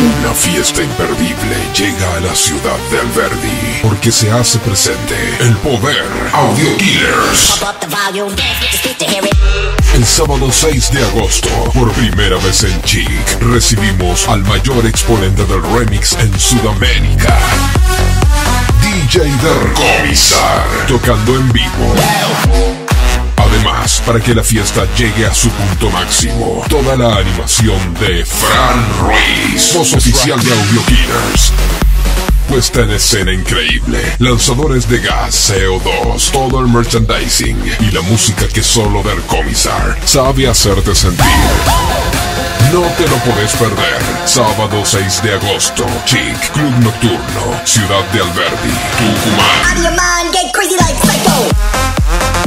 Una fiesta imperdible llega a la ciudad de Alberdi, porque se hace presente el poder Audio Killers. El sábado 6 de agosto, por primera vez en Chic, recibimos al mayor exponente del remix en Sudamérica, DJ Comisar, tocando en vivo. Además, para que la fiesta llegue a su punto máximo, toda la animación de Fran Ruiz, voz oficial de Audio Killers. Puesta en escena increíble, lanzadores de gas, CO2, todo el merchandising y la música que solo Comisar sabe hacerte sentir. No te lo podés perder. Sábado 6 de agosto, Chic, Club Nocturno, Ciudad de Alberdi, Tucumán.